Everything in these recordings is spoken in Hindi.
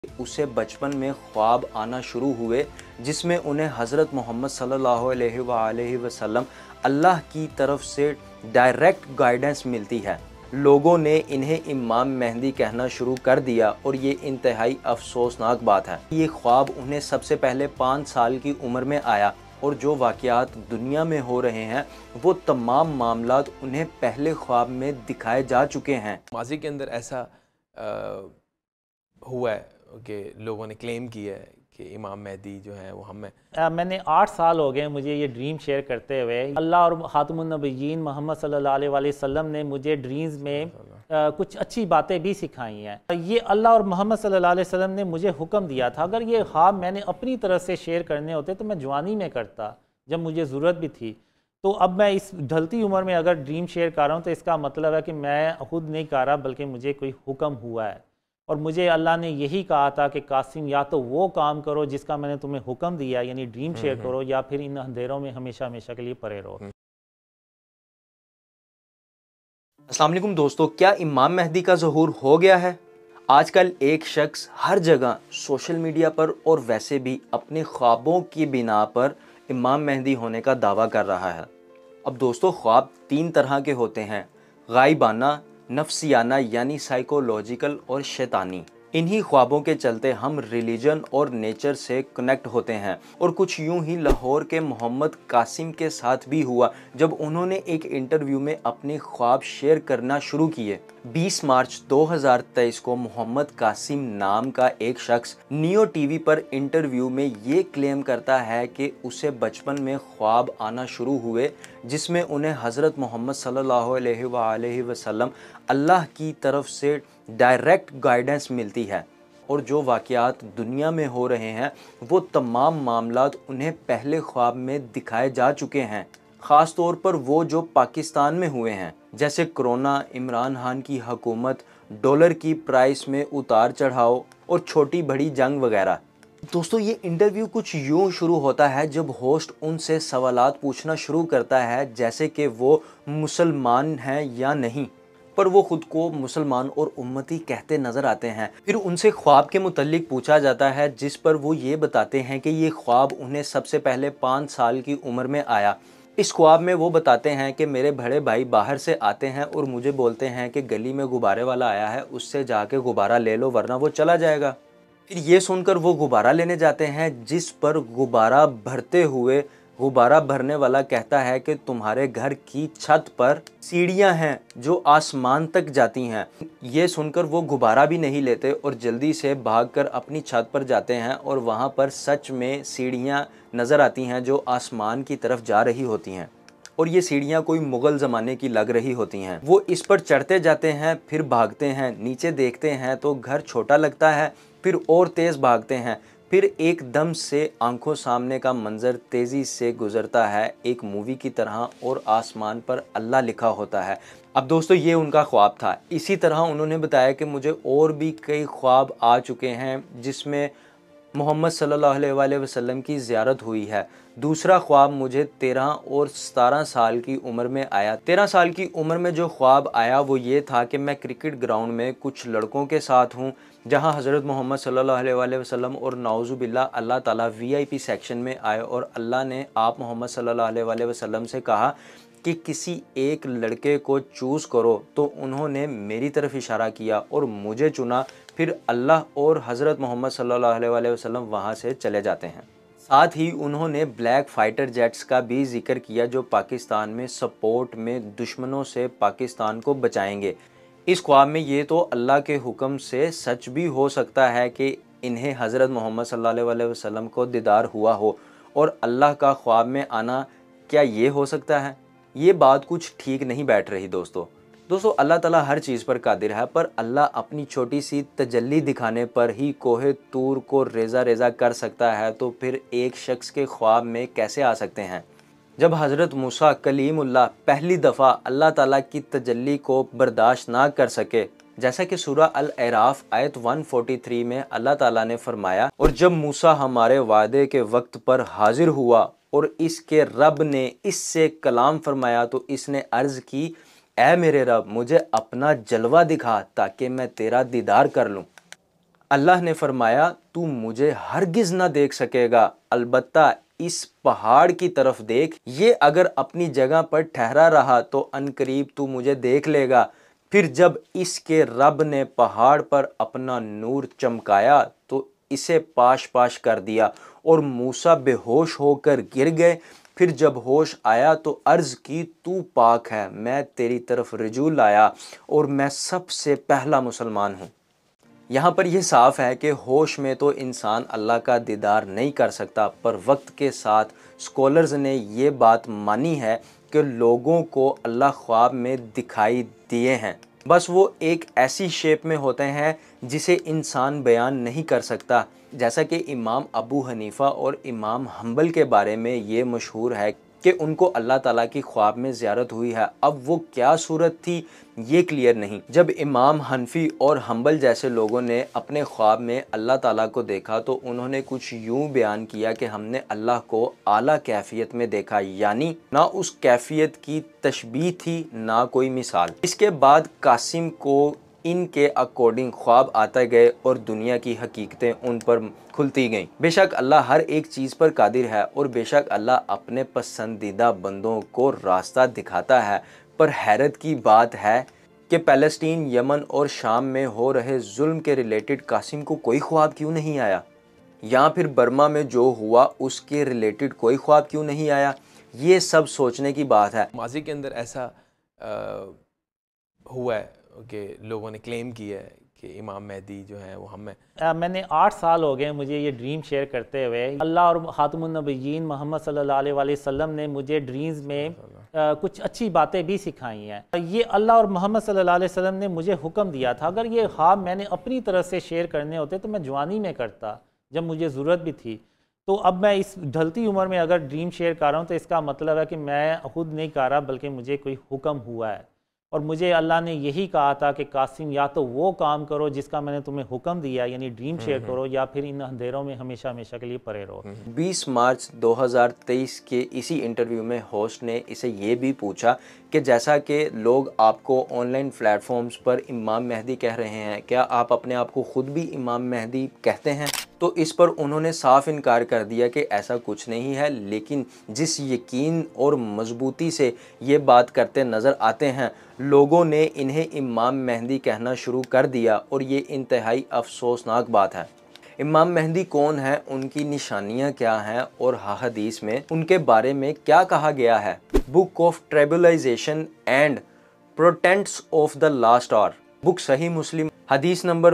उसे बचपन में ख्वाब आना शुरू हुए जिसमें उन्हें हज़रत मोहम्मद सल्लल्लाहु अलैहि वसल्लम अल्लाह की तरफ से डायरेक्ट गाइडेंस मिलती है। लोगों ने इन्हें इमाम मेहदी कहना शुरू कर दिया और ये इंतहाई अफसोसनाक बात है। ये ख्वाब उन्हें सबसे पहले 5 साल की उम्र में आया और जो वाक़यात दुनिया में हो रहे हैं वो तमाम मामलात उन्हें पहले ख्वाब में दिखाए जा चुके हैं। माजी के अंदर ऐसा हुआ है कि लोगों ने क्लेम किया है कि इमाम मेहदी जो है वो हमें मैंने 8 साल हो गए मुझे ये ड्रीम शेयर करते हुए। अल्लाह और ख़ातमुन नबिय्यीन मोहम्मद सल्लल्लाहु अलैहि वसल्लम ने मुझे ड्रीम्स में कुछ अच्छी बातें भी सिखाई हैं। ये अल्लाह और मोहम्मद सल्लल्लाहु अलैहि वसल्लम ने मुझे हुक्म दिया था। अगर ये ख्वाब मैंने अपनी तरफ से शेयर करने होते तो मैं जवानी में करता, जब मुझे ज़रूरत भी थी। तो अब मैं इस ढलती उम्र में अगर ड्रीम शेयर कर रहा हूँ तो इसका मतलब है कि मैं खुद नहीं कर रहा बल्कि मुझे कोई हुक्म हुआ है। और मुझे अल्लाह ने यही कहा था कि कासिम या तो वो काम करो जिसका मैंने तुम्हें हुक्म दिया यानी ड्रीम शेयर करो, या फिर इन अंधेरों में हमेशा हमेशा के लिए परे रहो। अस्सलाम वालेकुम दोस्तों, क्या इमाम मेहदी का ज़हूर हो गया है? आजकल एक शख्स हर जगह सोशल मीडिया पर और वैसे भी अपने ख्वाबों की बिना पर इमाम मेहदी होने का दावा कर रहा है। अब दोस्तों, ख्वाब 3 तरह के होते हैं, गाइबाना, नफ्सियाना यानी साइकोलॉजिकल और शैतानी। इन्हीं ख्वाबों के चलते हम रिलीजन और नेचर से कनेक्ट होते हैं। और कुछ यूं ही लाहौर के मोहम्मद कासिम के साथ भी हुआ जब उन्होंने एक इंटरव्यू में अपने ख्वाब शेयर करना शुरू किए। 20 मार्च 2023 को मोहम्मद कासिम नाम का एक शख्स नियो टीवी पर इंटरव्यू में ये क्लेम करता है कि उसे बचपन में ख्वाब आना शुरू हुए जिसमें उन्हें हज़रत मोहम्मद सल्लल्लाहु अलैहि वसल्लम अल्लाह की तरफ से डायरेक्ट गाइडेंस मिलती है और जो वाक़यात दुनिया में हो रहे हैं वो तमाम मामलात उन्हें पहले ख्वाब में दिखाए जा चुके हैं। ख़ास तौर पर वो जो पाकिस्तान में हुए हैं, जैसे कोरोना, इमरान खान की हुकूमत, डॉलर की प्राइस में उतार चढ़ाव और छोटी बड़ी जंग वगैरह। दोस्तों, ये इंटरव्यू कुछ यूँ शुरू होता है जब होस्ट उनसे सवालात पूछना शुरू करता है जैसे कि वो मुसलमान हैं या नहीं, पर वो ख़ुद को मुसलमान और उम्मती कहते नज़र आते हैं। फिर उनसे ख्वाब के मुतल्लिक पूछा जाता है जिस पर वो ये बताते हैं कि ये ख्वाब उन्हें सबसे पहले 5 साल की उम्र में आया। इस ख्वाब में वो बताते हैं कि मेरे बड़े भाई बाहर से आते हैं और मुझे बोलते हैं कि गली में गुब्बारे वाला आया है, उससे जाके गुब्बारा ले लो वरना वो चला जाएगा। फिर ये सुनकर वो गुब्बारा लेने जाते हैं जिस पर गुब्बारा भरते हुए गुब्बारा भरने वाला कहता है कि तुम्हारे घर की छत पर सीढ़ियां हैं जो आसमान तक जाती हैं। ये सुनकर वो गुब्बारा भी नहीं लेते और जल्दी से भागकर अपनी छत पर जाते हैं और वहाँ पर सच में सीढ़ियां नज़र आती हैं जो आसमान की तरफ जा रही होती हैं और ये सीढ़ियाँ कोई मुग़ल ज़माने की लग रही होती हैं। वो इस पर चढ़ते जाते हैं, फिर भागते हैं, नीचे देखते हैं तो घर छोटा लगता है, फिर और तेज़ भागते हैं, फिर एकदम से आंखों सामने का मंज़र तेज़ी से गुज़रता है एक मूवी की तरह और आसमान पर अल्लाह लिखा होता है। अब दोस्तों, ये उनका ख्वाब था। इसी तरह उन्होंने बताया कि मुझे और भी कई ख्वाब आ चुके हैं जिसमें मोहम्मद सल्लल्लाहु अलैहि वसल्लम की ज़ियारत हुई है। दूसरा ख्वाब मुझे 13 और 17 साल की उम्र में आया। 13 साल की उम्र में जो ख्वाब आया वो ये था कि मैं क्रिकेट ग्राउंड में कुछ लड़कों के साथ हूँ जहाँ हज़रत मोहम्मद सल्लल्लाहु अलैहि वसल्लम और नाउज़ुबिल्लाह अल्लाह ताला वीआईपी सेक्शन में आए और अल्लाह ने आप मोहम्मद सल्लल्लाहु अलैहि वसल्लम से कहा कि किसी एक लड़के को चूज़ करो, तो उन्होंने मेरी तरफ इशारा किया और मुझे चुना। फिर अल्लाह और हज़रत मोहम्मद सल्लल्लाहु अलैहि वसल्लम वहाँ से चले जाते हैं। साथ ही उन्होंने ब्लैक फाइटर जेट्स का भी जिक्र किया जो पाकिस्तान में सपोर्ट में दुश्मनों से पाकिस्तान को बचाएंगे। इस ख्वाब में ये तो अल्लाह के हुक्म से सच भी हो सकता है कि इन्हें हज़रत मोहम्मद सल्लल्लाहु अलैहि वसल्लम को दीदार हुआ हो और अल्लाह का ख्वाब में आना, क्या ये हो सकता है? ये बात कुछ ठीक नहीं बैठ रही दोस्तों। अल्लाह ताला हर चीज़ पर कादिर है, पर अल्लाह अपनी छोटी सी तजल्ली दिखाने पर ही कोहे तूर को रेज़ा रेज़ा कर सकता है, तो फिर एक शख्स के ख्वाब में कैसे आ सकते हैं? जब हज़रत मूसा कलीमुल्लाह पहली दफ़ा अल्लाह ताला की तजल्ली को बर्दाश्त ना कर सके, जैसा कि सूरह अल-अराफ आयत 143 में अल्लाह ताला ने फरमाया, और जब मूसा हमारे वादे के वक्त पर हाजिर हुआ और इसके रब ने इससे कलाम फरमाया तो इसने अर्ज़ की, ऐ मेरे रब, मुझे अपना जलवा दिखा ताकि मैं तेरा दीदार कर लूँ। अल्लाह ने फरमाया, तू मुझे हरगिज़ ना देख सकेगा, अलबत्ता इस पहाड़ की तरफ देख, ये अगर अपनी जगह पर ठहरा रहा तो अनकरीब तू मुझे देख लेगा। फिर जब इसके रब ने पहाड़ पर अपना नूर चमकाया तो इसे पाश पाश कर दिया और मूसा बेहोश होकर गिर गए। फिर जब होश आया तो अर्ज़ की, तू पाक है, मैं तेरी तरफ रुजू लाया और मैं सबसे पहला मुसलमान हूँ। यहाँ पर यह साफ है कि होश में तो इंसान अल्लाह का दीदार नहीं कर सकता, पर वक्त के साथ स्कॉलर्स ने ये बात मानी है कि लोगों को अल्लाह ख्वाब में दिखाई दिए हैं, बस वो एक ऐसी शेप में होते हैं जिसे इंसान बयान नहीं कर सकता। जैसा कि इमाम अबू हनीफ़ा और इमाम हम्बल के बारे में ये मशहूर है कि उनको अल्लाह ताला की ख्वाब में ज़ियारत हुई है। अब वो क्या सूरत थी ये क्लियर नहीं। जब इमाम हनफी और हम्बल जैसे लोगों ने अपने ख्वाब में अल्लाह ताला को देखा तो उन्होंने कुछ यूँ बयान किया कि हमने अल्लाह को आला कैफियत में देखा, यानी ना उस कैफियत की तशबीह थी ना कोई मिसाल। इसके बाद कासिम को इनके अकॉर्डिंग ख्वाब आते गए और दुनिया की हकीकतें उन पर खुलती गईं। बेशक अल्लाह हर एक चीज़ पर कादिर है और बेशक अल्लाह अपने पसंदीदा बंदों को रास्ता दिखाता है, पर हैरत की बात है कि फ़लस्तीन, यमन और शाम में हो रहे जुल्म के रिलेटेड कासिम को कोई ख्वाब क्यों नहीं आया, या फिर बर्मा में जो हुआ उसके रिलेटेड कोई ख्वाब क्यों नहीं आया। ये सब सोचने की बात है। माजी के अंदर ऐसा हुआ है कि लोगों ने क्लेम किया है कि इमाम मेहदी जो है वो हम में। मैंने 8 साल हो गए मुझे ये ड्रीम शेयर करते हुए। अल्लाह और खातमुन नबिय्यीन मोहम्मद सल्लल्लाहु अलैहि वसल्लम ने मुझे ड्रीम्स में कुछ अच्छी बातें भी सिखाई हैं। ये अल्लाह और मोहम्मद सल्लल्लाहु अलैहि वसल्लम ने मुझे हुक्म दिया था। अगर ये ख्वाब मैंने अपनी तरफ से शेयर करने होते तो मैं जवानी में करता, जब मुझे ज़रूरत भी थी। तो अब मैं इस ढलती उम्र में अगर ड्रीम शेयर कर रहा हूँ तो इसका मतलब है कि मैं खुद नहीं कर रहा, बल्कि मुझे कोई हुक्म हुआ है। और मुझे अल्लाह ने यही कहा था कि कासिम, या तो वो काम करो जिसका मैंने तुम्हें हुक्म दिया, यानी ड्रीम शेयर करो, या फिर इन अंधेरों में हमेशा हमेशा के लिए परे रहो। 20 मार्च 2023 के इसी इंटरव्यू में होस्ट ने इसे ये भी पूछा कि जैसा कि लोग आपको ऑनलाइन प्लेटफॉर्म्स पर इमाम मेहदी कह रहे हैं, क्या आप अपने आप को ख़ुद भी इमाम मेहदी कहते हैं? तो इस पर उन्होंने साफ इनकार कर दिया कि ऐसा कुछ नहीं है, लेकिन जिस यकीन और मजबूती से ये बात करते नज़र आते हैं, लोगों ने इन्हें इमाम मेहदी कहना शुरू कर दिया और ये इंतहाई अफसोसनाक बात है। इमाम मेहदी कौन है, उनकी निशानियां क्या हैं और हदीस में उनके बारे में क्या कहा गया है? Book of tribulations and portents of the last hour, book Sahih Muslim, हदीस नंबर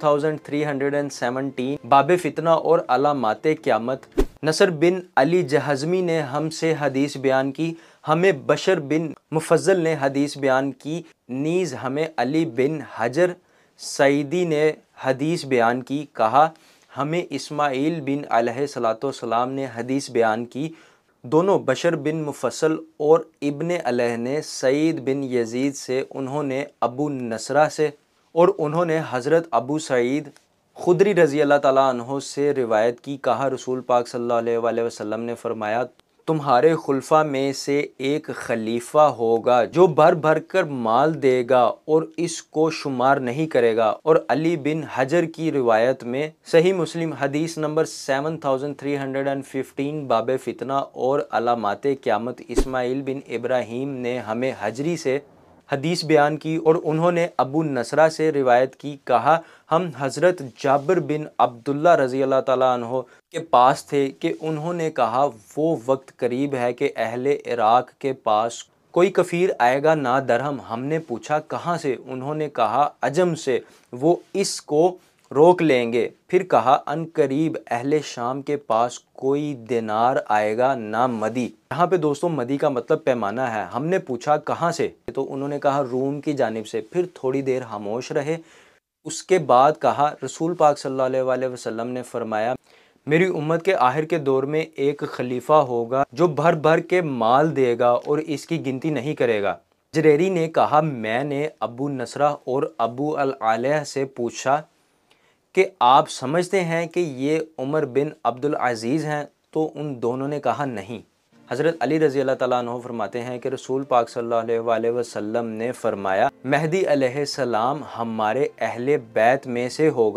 7317, बाबे फितना और अलामाते क़यामत। नसर बिन अली जहज़मी ने हमसे हदीस बयान की, हमें बशर बिन मुफज्जल ने हदीस बयान की, नीज़ हमें अली बिन हजर सईदी ने हदीस बयान की। कहा, हमें इस्माइल बिन अलैहिस्सलाम ने हदीस बयान की। दोनों बशर बिन मुफस्सल और इब्ने अलैह ने सईद बिन यजीद से, उन्होंने अबू नसरा से और उन्होंने हज़रत अबू सईद खुदरी रज़ी अल्लाह ताला अन्हो से रिवायत की। कहा, रसूल पाक सल्लल्लाहु अलैहि वसल्लम ने फरमाया, तुम्हारे खुलफा में से एक खलीफा होगा जो भर भर कर माल देगा और इसको शुमार नहीं करेगा। और अली बिन हजर की रिवायत में सही मुस्लिम हदीस नंबर 7315, बाबे फितना और अलामाते क़यामत, इस्माइल बिन इब्राहीम ने हमें हजरी से हदीस बयान की और उन्होंने अबू नसरा से रिवायत की। कहा, हम हज़रत जाबिर बिन अब्दुल्ला रज़ी अल्लाह ताला अन्हो के पास थे कि उन्होंने कहा, वो वक्त करीब है कि अहले इराक़ के पास कोई कफ़ीर आएगा ना दरहम। हमने पूछा, कहाँ से? उन्होंने कहा, अजम से, वो इसको रोक लेंगे। फिर कहा, अनकरीब अहले शाम के पास कोई दिनार आएगा ना मदी। यहाँ पे दोस्तों मदी का मतलब पैमाना है। हमने पूछा, कहाँ से? तो उन्होंने कहा, रूम की जानिब से। फिर थोड़ी देर खामोश रहे, उसके बाद कहा, रसूल पाक सल्लल्लाहु अलैहि वसल्लम ने फरमाया, मेरी उम्मत के आखिर के दौर में एक खलीफा होगा जो भर भर के माल देगा और इसकी गिनती नहीं करेगा। जरेरी ने कहा, मैंने अबू नसरा और अबू अल-आला से पूछा कि आप समझते हैं कि ये उमर बिन अब्दुल अजीज़ हैं? तो उन दोनों ने कहा, नहीं। हज़रत अली रज़ी अल्लाह ताला अन्हु फरमाते हैं कि रसूल पाक सल्लल्लाहु अलैहि वसल्लम ने फरमाया, मेहदी अलैहिस्सलाम हमारे अहले बैत में से होगा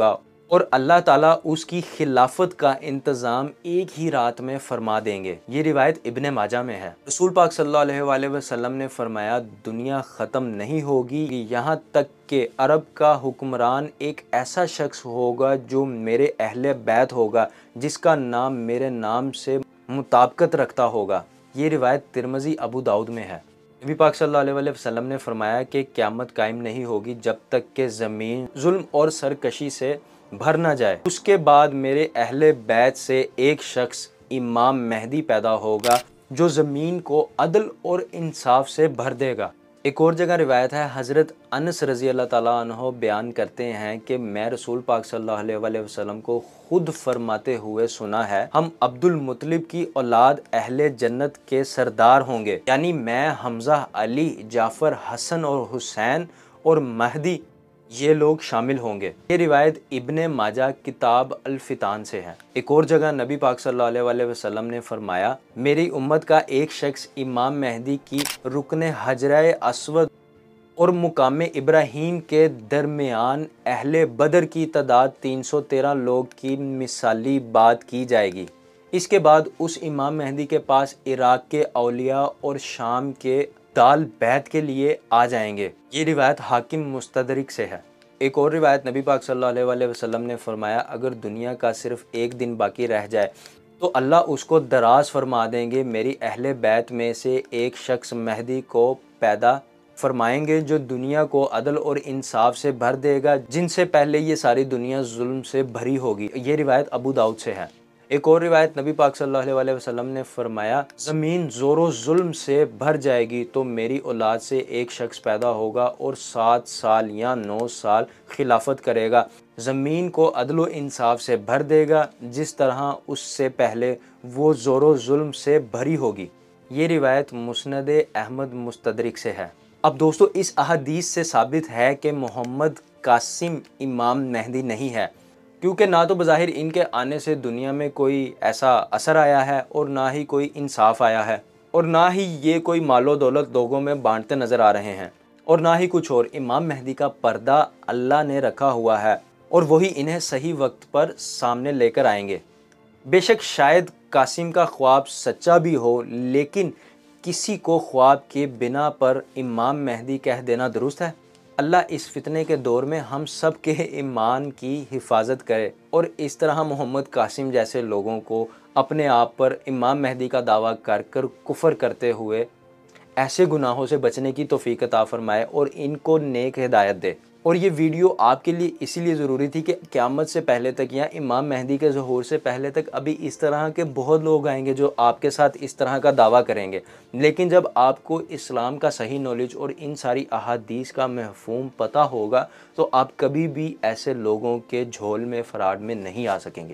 और अल्लाह ताला उसकी खिलाफत का इंतज़ाम एक ही रात में फरमा देंगे। ये रिवायत इब्ने माजा में है। रसूल पाक सल्लल्लाहु अलैहि वसल्लम ने फरमाया, दुनिया ख़त्म नहीं होगी यहाँ तक कि अरब का हुक्मरान एक ऐसा शख्स होगा जो मेरे अहले बैत होगा, जिसका नाम मेरे नाम से मुताबिकत रखता होगा। ये रिवायत तिरमिज़ी अबू दाऊद में है। नबी पाक सल्लल्लाहु अलैहि वसल्लम ने फरमाया कि क़यामत कायम नहीं होगी जब तक कि ज़मीन जुल्म और सरकशी से भर ना जाए। उसके बाद मेरे अहले बैत से एक शख्स इमाम महदी पैदा होगा जो ज़मीन को अदल और इंसाफ से भर देगा। एक और जगह रिवायत है, हज़रत अनस रज़ी अल्लाह ताला अन्हो बयान करते हैं कि मैं रसूल पाक सल्लल्लाहु अलैहि वसल्लम को खुद फरमाते हुए सुना है, हम अब्दुल मुत्तलिब की औलाद अहले जन्नत के सरदार होंगे, यानी मैं, हमज़ा, अली, जाफ़र, हसन और हुसैन और महदी, ये लोग शामिल होंगे। ये रिवायत इब्ने माजा किताब अल फितान से है। एक और जगह नबी पाक सल्लल्लाहु अलैहि वसल्लम ने फरमाया, मेरी उम्मत का एक शख्स इमाम महदी की रुकने हजरे अस्वद और मुकाम इब्राहीम के दरमियान अहले बदर की तादाद 313 लोग की मिसाली बात की जाएगी। इसके बाद उस इमाम महदी के पास इराक के औलिया और शाम के दाल बैत के लिए आ जाएंगे। ये रिवायत हाकिम मुस्तदरिक से है। एक और रिवायत नबी पाक सल्लल्लाहु अलैहि वसल्लम ने फरमाया, अगर दुनिया का सिर्फ एक दिन बाकी रह जाए तो अल्लाह उसको दराज फरमा देंगे। मेरी अहले बैत में से एक शख्स महदी को पैदा फरमाएंगे जो दुनिया को अदल और इंसाफ से भर देगा, जिनसे पहले ये सारी दुनिया जुल्म से भरी होगी। ये रिवायत अबू दाऊद से है। एक और रिवायत नबी पाक सल्लल्लाहु अलैहि वसल्लम ने फरमाया, ज़मीन ज़ोरो जुल्म से भर जाएगी तो मेरी औलाद से एक शख्स पैदा होगा और 7 साल या 9 साल खिलाफत करेगा, ज़मीन को अदल व इंसाफ से भर देगा जिस तरह उससे पहले वो ज़ोरो जुल्म से भरी होगी। ये रिवायत मुस्नद अहमद मुस्तदरिक से है। अब दोस्तों, इस अहदीस से साबित है कि मोहम्मद कासिम इमाम महदी नहीं है, क्योंकि ना तो बज़ाहिर इनके आने से दुनिया में कोई ऐसा असर आया है और ना ही कोई इंसाफ आया है और ना ही ये कोई मालो दौलत लोगों में बांटते नज़र आ रहे हैं और ना ही कुछ और। इमाम महदी का पर्दा अल्लाह ने रखा हुआ है और वही इन्हें सही वक्त पर सामने लेकर आएंगे। बेशक शायद कासिम का ख्वाब सच्चा भी हो, लेकिन किसी को ख्वाब के बिना पर इमाम महदी कह देना दुरुस्त है? अल्लाह इस फितने के दौर में हम सब के ईमान की हिफाजत करे और इस तरह मोहम्मद कासिम जैसे लोगों को अपने आप पर इमाम महदी का दावा कर कर कुफर करते हुए ऐसे गुनाहों से बचने की तौफीक अता फरमाए और इनको नेक हिदायत दे। और ये वीडियो आपके लिए इसीलिए ज़रूरी थी कि क़यामत से पहले तक या इमाम महदी के ज़हूर से पहले तक अभी इस तरह के बहुत लोग आएंगे जो आपके साथ इस तरह का दावा करेंगे, लेकिन जब आपको इस्लाम का सही नॉलेज और इन सारी अहादीस का महफूम पता होगा तो आप कभी भी ऐसे लोगों के झोल में फ़राड में नहीं आ सकेंगे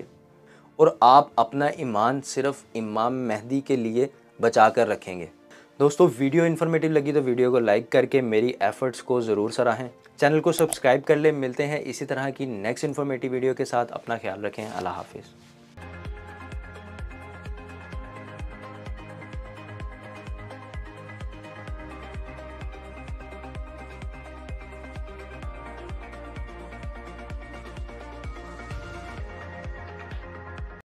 और आप अपना ईमान सिर्फ़ इमाम महदी के लिए बचा कर रखेंगे। दोस्तों, वीडियो इन्फॉर्मेटिव लगी तो वीडियो को लाइक करके मेरी एफ़र्ट्स को ज़रूर सराहें। चैनल को सब्सक्राइब कर लें। मिलते हैं इसी तरह की नेक्स्ट इन्फॉर्मेटिव वीडियो के साथ। अपना ख्याल रखें। अल्लाह हाफिज़।